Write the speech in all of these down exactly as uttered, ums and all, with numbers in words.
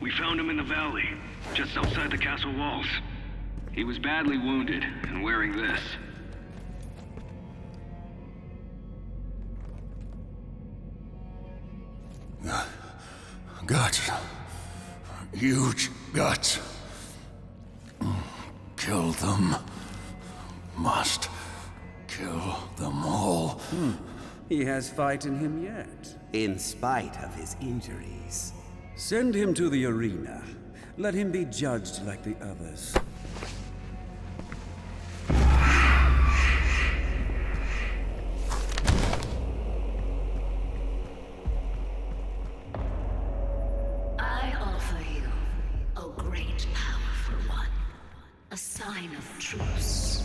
We found him in the valley, just outside the castle walls. He was badly wounded and wearing this. Guts. Huge guts. Kill them. Must kill them all. Hmm. He has fight in him yet. In spite of his injuries. Send him to the arena. Let him be judged like the others. I offer you a great powerful one. A sign of truce.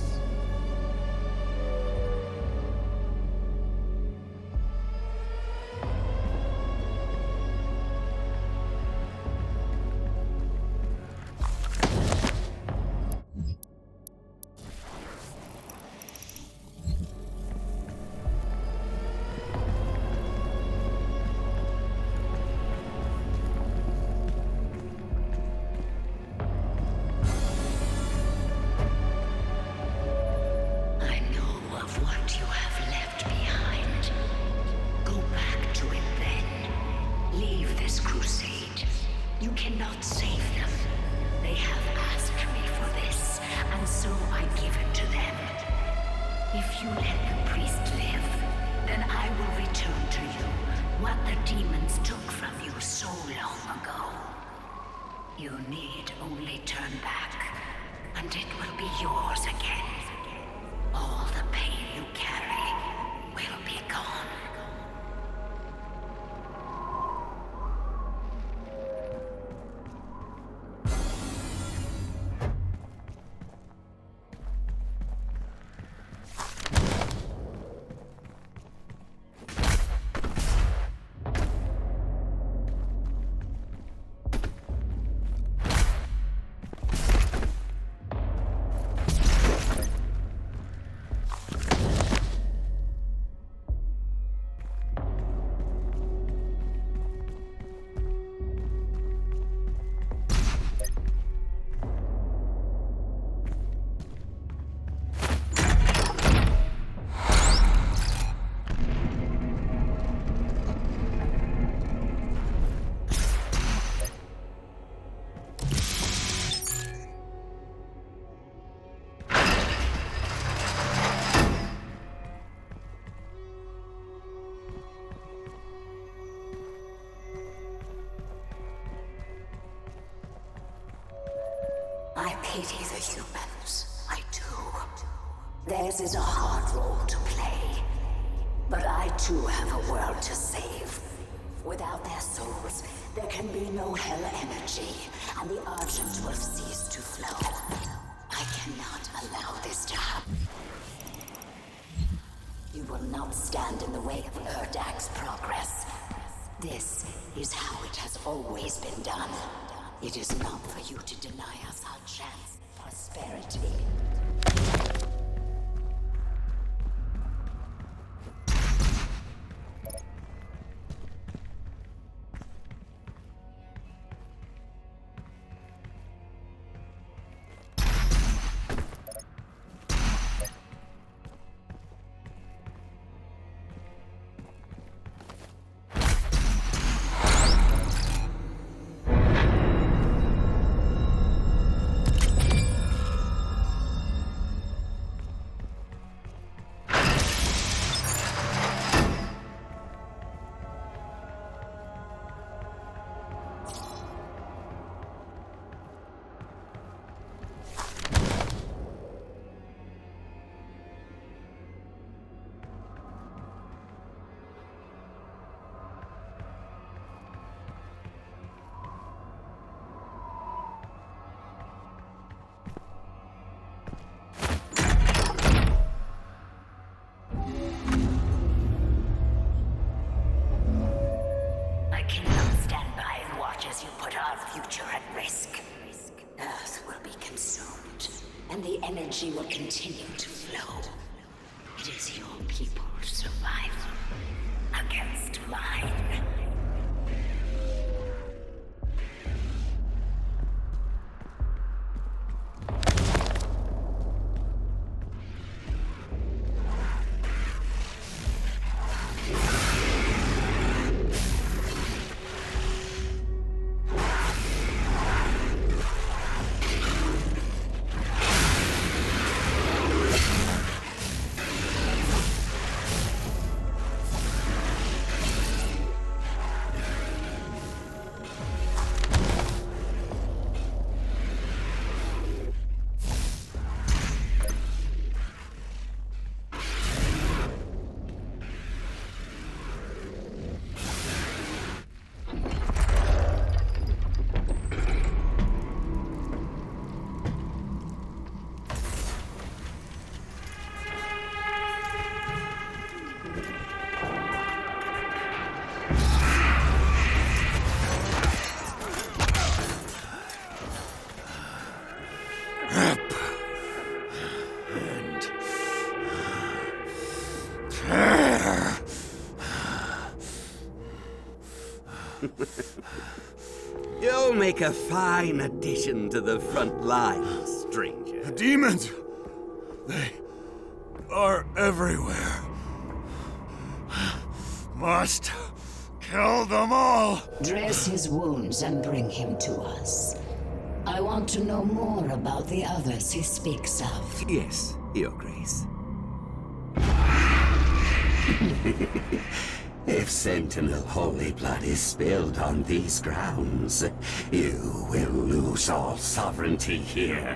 I pity the humans. I do. Theirs is a hard role to play. But I too have a world to save. Without their souls, there can be no hell energy, and the Argent will cease to flow. I cannot allow this to happen. You will not stand in the way of Erdak's progress. This is how it has always been done. It is not for you to deny us our chance at prosperity. Energy will continue to flow. It is your people's survival against mine. You'll make a fine addition to the front line, stranger. The demons! They are everywhere. Must kill them all! Dress his wounds and bring him to us. I want to know more about the others he speaks of. Yes, Your Grace. If Sentinel holy blood is spilled on these grounds, you will lose all sovereignty here.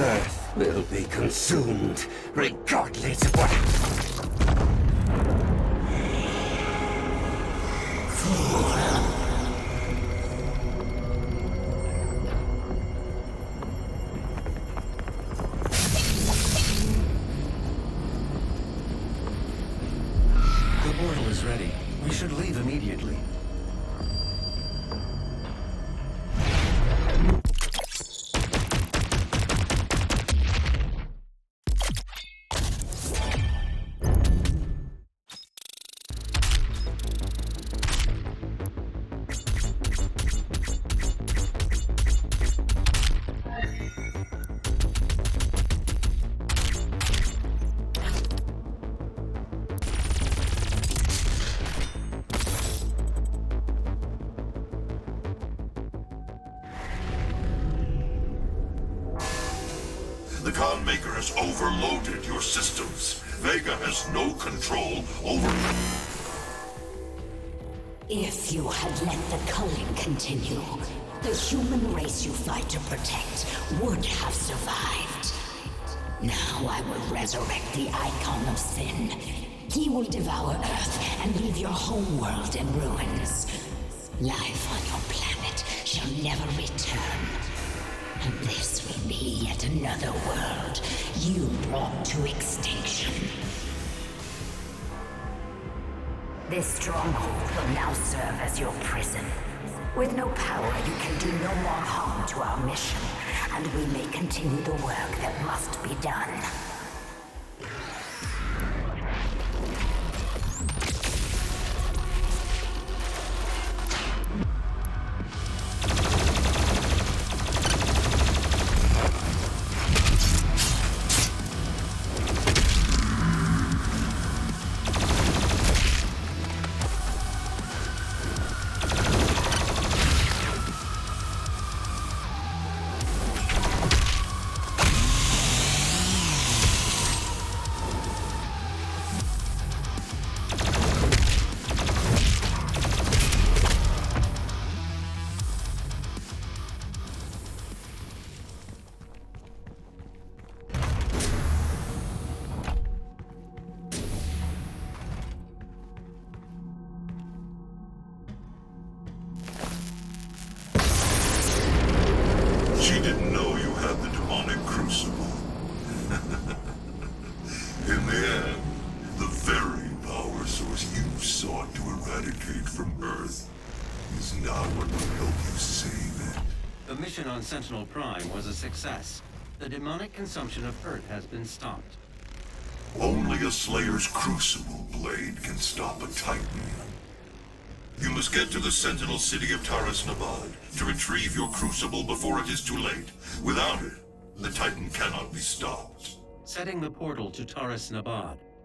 Earth will be consumed, regardless of what... The portal is ready. We should leave immediately. The Khan Maker has overloaded your systems. Vega has no control over... If you had let the culling continue, the human race you fight to protect would have survived. Now I will resurrect the icon of sin. He will devour Earth and leave your home world in ruins. Life on your planet shall never return. And this will be yet another world you brought to extinction. This stronghold will now serve as your prison. With no power, you can do no more harm to our mission, and we may continue the work that must be done. She didn't know you had the demonic crucible. In the end, the very power source you sought to eradicate from Earth is now what will help you save it. The mission on Sentinel Prime was a success. The demonic consumption of Earth has been stopped. Only a Slayer's crucible blade can stop a Titan. You must get to the Sentinel city of Taras Nabad to retrieve your crucible before it is too late. Without it, the Titan cannot be stopped. Setting the portal to Taras Nabad.